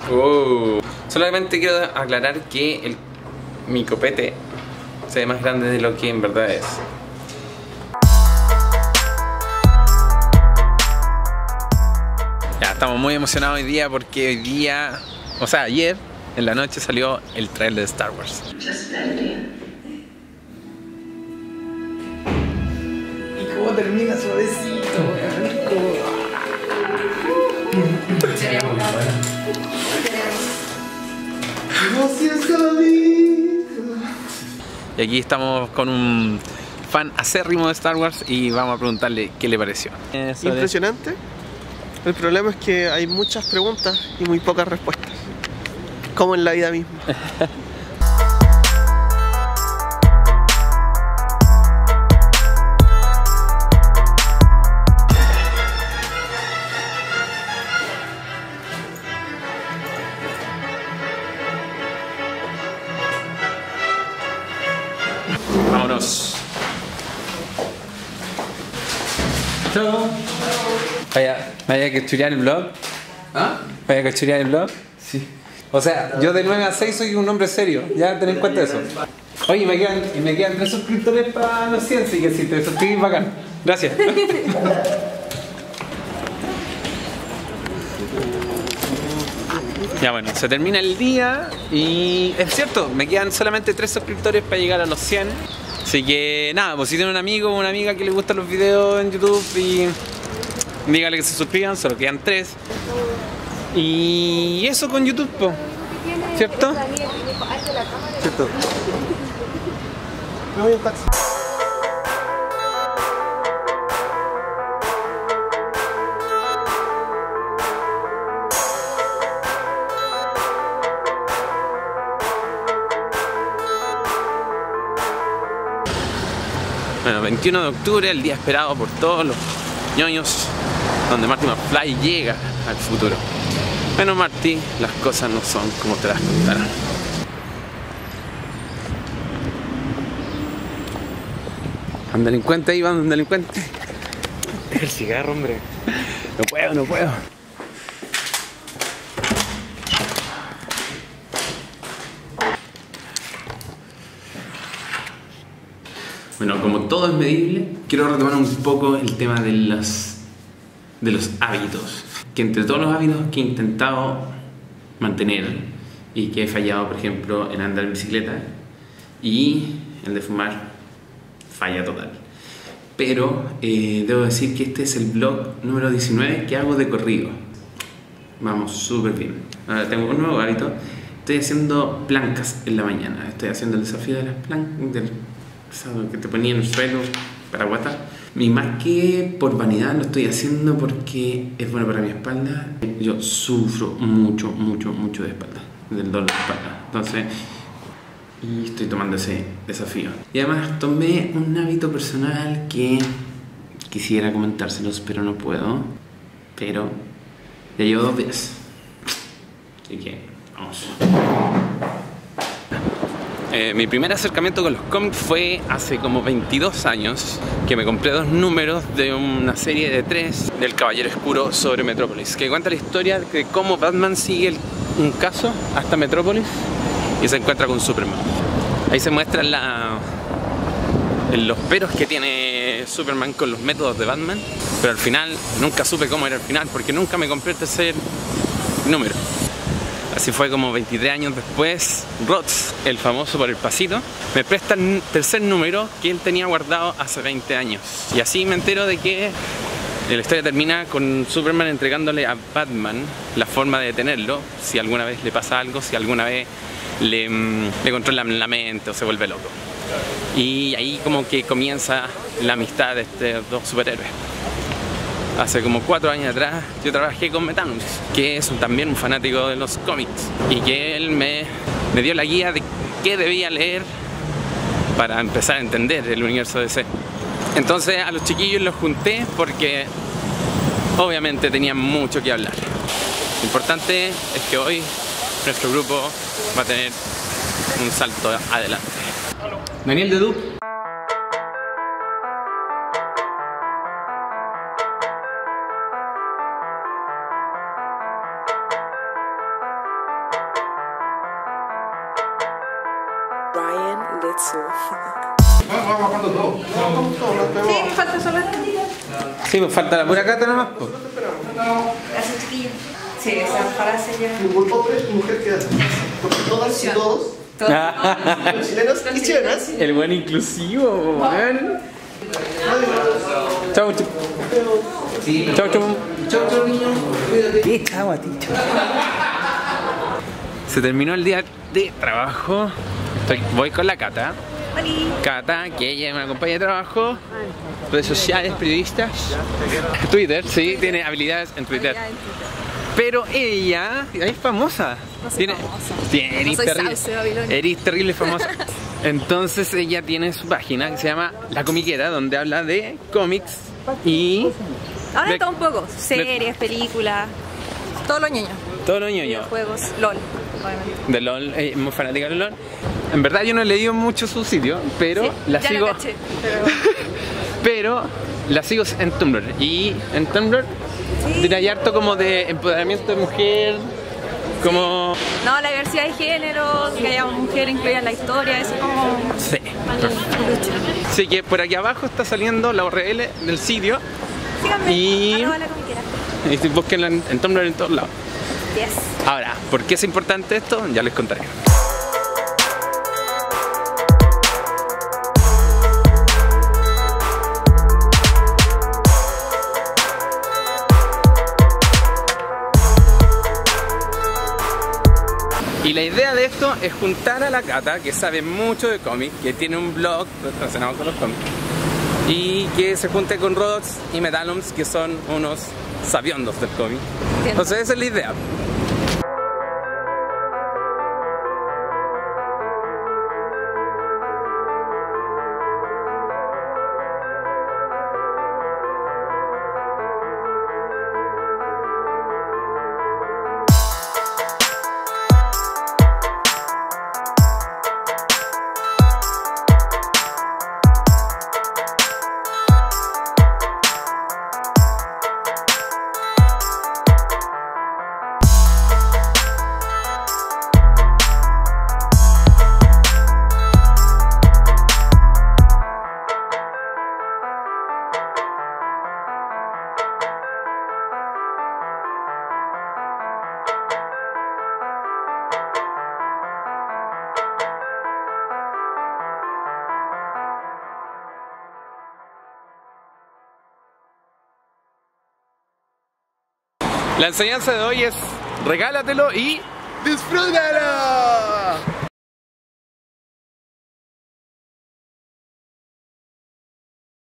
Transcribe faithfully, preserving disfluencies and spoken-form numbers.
Oh. Solamente quiero aclarar que el, mi copete se ve más grande de lo que en verdad es. Ya, estamos muy emocionados hoy día porque hoy día, o sea, ayer en la noche salió el trailer de Star Wars. ¿Y cómo termina suavecito? Y aquí estamos con un fan acérrimo de Star Wars y vamos a preguntarle qué le pareció. Impresionante. El problema es que hay muchas preguntas y muy pocas respuestas, como en la vida misma. Vámonos. Chao. Vaya, vaya a cachurear el vlog. ¿Ah? Vaya a cachurear el vlog. Sí. O sea, yo de nueve a seis soy un hombre serio. Ya ten en cuenta eso. Oye, me quedan, me quedan tres suscriptores para los cien, así que si te suscribís, bacán. Gracias. Ya bueno, se termina el día y es cierto, me quedan solamente tres suscriptores para llegar a los cien. Así que nada, pues si tienen un amigo o una amiga que le gustan los videos en YouTube y dígale que se suscriban, solo quedan tres. Y eso con YouTube, po. ¿Cierto? ¿Cierto? Me voy en taxi. Bueno, veintiuno de octubre, el día esperado por todos los ñoños, donde Marty McFly llega al futuro. Bueno, Marty, las cosas no son como te las contarán. Un delincuente ahí, va un delincuente. Deja el cigarro, hombre. No puedo, no puedo. Bueno, como todo es medible, quiero retomar un poco el tema de los, de los hábitos. Que entre todos los hábitos que he intentado mantener y que he fallado, por ejemplo, en andar en bicicleta y el de fumar, falla total. Pero eh, debo decir que este es el vlog número diecinueve que hago de corrido. Vamos súper bien. Ahora tengo un nuevo hábito. Estoy haciendo plancas en la mañana. Estoy haciendo el desafío de las plancas, del que te ponía en el suelo para aguantar. Y más que por vanidad lo estoy haciendo porque es bueno para mi espalda. Yo sufro mucho, mucho, mucho de espalda, del dolor de espalda. Entonces, y estoy tomando ese desafío. Y además tomé un hábito personal que quisiera comentárselos, pero no puedo. Pero ya llevo dos días. Así que vamos. Eh, mi primer acercamiento con los cómics fue hace como veintidós años, que me compré dos números de una serie de tres del Caballero Oscuro sobre Metrópolis, que cuenta la historia de cómo Batman sigue el, un caso hasta Metrópolis y se encuentra con Superman. Ahí se muestran la, los peros que tiene Superman con los métodos de Batman, pero al final nunca supe cómo era el final porque nunca me compré el tercer número. Así fue como veintitrés años después, Roth, el famoso por el pasito, me presta el tercer número que él tenía guardado hace veinte años. Y así me entero de que la historia termina con Superman entregándole a Batman la forma de detenerlo, si alguna vez le pasa algo, si alguna vez le, le controlan la mente o se vuelve loco. Y ahí como que comienza la amistad de estos dos superhéroes. Hace como cuatro años atrás yo trabajé con Metanus, que es un, también un fanático de los cómics, y que él me, me dio la guía de qué debía leer para empezar a entender el universo D C. Entonces a los chiquillos los junté porque obviamente tenían mucho que hablar. Lo importante es que hoy nuestro grupo va a tener un salto adelante. Daniel de Dup. Brian Letsu. Vamos bajando todo. Vamos todo, nos vemos. Sí, me falta solo esto. Sí, pues falta la pura cata nomás. Po. Gracias, chiquillos. Sí, esa frase ya. Ningún hombre y mujer queda. Porque todas y todos, los chilenos y chilenas. El buen inclusivo, weón. Chau, chau. Chau, chau. Chao, chao, niños. ¿Qué chau a ti, chau? Se terminó el día de trabajo. Estoy, voy con la Cata. Cata, que ella me acompaña de trabajo. Redes sociales, periodistas. Twitter, sí, tiene habilidades en Twitter. Pero ella es famosa. No soy tiene, famosa. Tiene, eres No soy terrible, Sauce de Babilonia. eres terrible famosa. Entonces ella tiene su página que se llama La Comiquera, donde habla de cómics y Ahora de- está un poco. Series, películas. Todo lo ñoño. todo lo ñoño. Juegos, LOL, obviamente. De LOL, eh, muy fanática de LOL. En verdad yo no he leído mucho su sitio, pero Sí, la ya sigo. lo caché, pero... Pero la sigo en Tumblr. Y en Tumblr Sí. tiene harto como de empoderamiento de mujer, como. No, la diversidad de género, que haya una mujer incluida en la historia, eso es como... Sí. lucha. Así que por aquí abajo está saliendo la U R L del sitio. Síganme, Y- arroba la comiquera. Y búsquenla en, en Tumblr en todos lados. Yes. Ahora, ¿por qué es importante esto? Ya les contaré. Y la idea de esto es juntar a la Cata, que sabe mucho de cómics, que tiene un blog relacionado con los cómics, y que se junte con Rodox y Metaloms, que son unos sabiondos del cómic. Entiendo. Entonces esa es la idea. La enseñanza de hoy es regálatelo y ¡Disfrútalo!